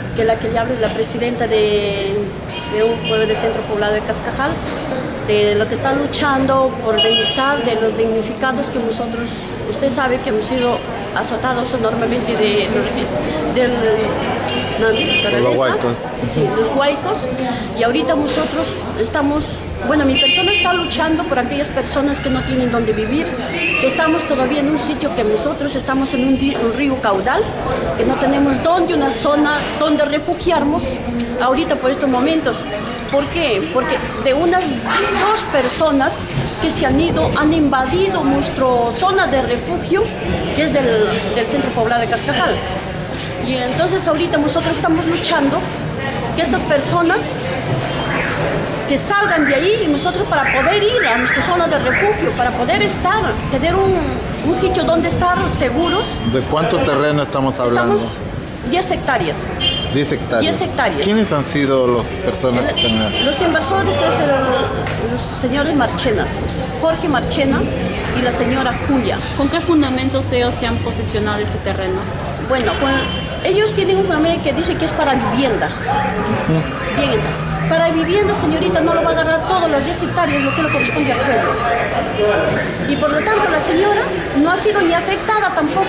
que la que le habla es la presidenta de un pueblo del centro poblado de Cascajal, de lo que están luchando por el bienestar de los damnificados que nosotros, usted sabe que hemos sido azotados enormemente de los huaicos. Sí, los huaicos, y ahorita nosotros estamos, bueno, mi persona está luchando por aquellas personas que no tienen dónde vivir, que estamos todavía en un sitio que nosotros estamos en un río caudal, que no tenemos dónde, una zona donde refugiarnos ahorita por estos momentos. ¿Por qué? Porque de unas 2 personas que se han ido, han invadido nuestra zona de refugio, que es del centro poblado de Cascajal. Y entonces ahorita nosotros estamos luchando que esas personas que salgan de ahí y nosotros para poder ir a nuestra zona de refugio, para poder estar, tener un sitio donde estar seguros. ¿De cuánto terreno estamos hablando? Estamos 10 hectáreas. 10 hectáreas. 10 hectáreas. ¿Quiénes han sido las personas que se han... Los invasores es los señores Marchenas, Jorge Marchena y la señora Julia. ¿Con qué fundamentos ellos se han posicionado ese terreno? Bueno, ellos tienen un fundamento que dice que es para vivienda. Bien, para vivienda, señorita, no lo va a agarrar todas las 10 hectáreas, lo que le corresponde al pueblo. Y por lo tanto, la señora no ha sido ni afectada tampoco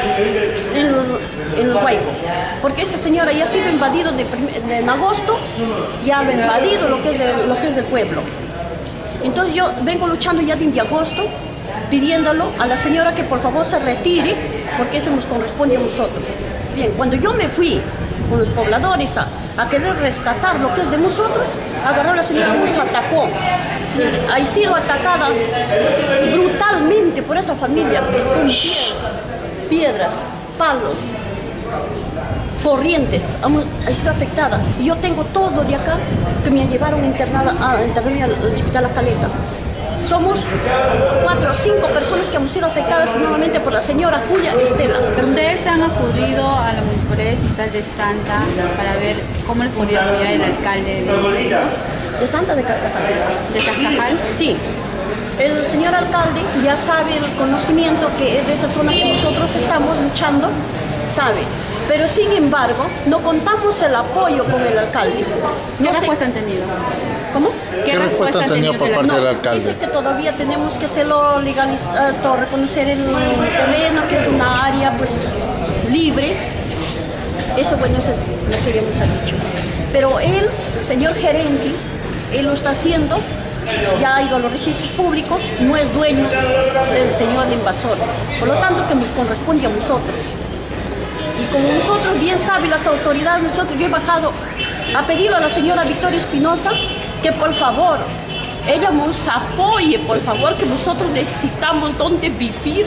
en el huaico, porque esa señora ya ha sido invadido en agosto, ya lo ha invadido lo que es del pueblo. Entonces yo vengo luchando ya desde agosto, pidiéndolo a la señora que por favor se retire, porque eso nos corresponde a nosotros. Bien, cuando yo me fui con los pobladores a querer rescatar lo que es de nosotros, agarró la señora, nos atacó. Ha sido atacada brutalmente por esa familia, con piedras, palos, corrientes, ha sido afectada. Y yo tengo todo de acá que me llevaron internada al hospital La Caleta. Somos 4 o 5 personas que hemos sido afectadas nuevamente por la señora Julia Estela. Pero ustedes han acudido a la Municipalidad Distrital de Santa para ver cómo les podría apoyar el alcalde de Santa, de Cascajal. ¿De Cascajal? Sí. El señor alcalde ya sabe el conocimiento que es de esa zona que nosotros estamos luchando, sabe. Pero sin embargo, no contamos el apoyo con el alcalde. ¿Qué respuesta han tenido? ¿Cómo? ¿Qué respuesta han tenido por parte del alcalde? Dice que todavía tenemos que hacerlo legalizar, reconocer el terreno, que es una área pues libre. Eso, bueno, eso es lo que habíamos dicho. Pero él, el señor gerente, él lo está haciendo, ya ha ido a los registros públicos, no es dueño del señor invasor. Por lo tanto, que nos corresponde a nosotros. Y como nosotros, bien saben las autoridades, yo he bajado a pedirle a la señora Victoria Espinosa que por favor, ella nos apoye, por favor, que nosotros necesitamos dónde vivir.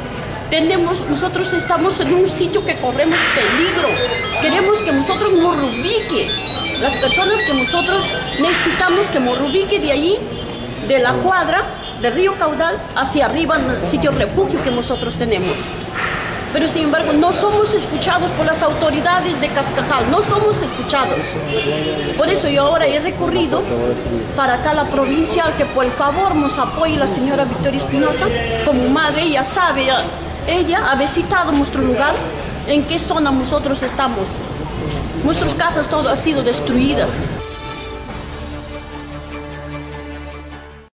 Nosotros estamos en un sitio que corremos peligro. Queremos que nosotros nos reubique. Las personas que nosotros necesitamos que nos reubique de ahí, de la cuadra, del río Caudal, hacia arriba, en el sitio refugio que nosotros tenemos. Pero sin embargo no somos escuchados por las autoridades de Cascajal, no somos escuchados. Por eso yo ahora he recurrido para acá a la provincial que por favor nos apoye la señora Victoria Espinosa. Como madre, ella sabe, ella ha visitado nuestro lugar, en qué zona nosotros estamos. Nuestras casas todas han sido destruidas.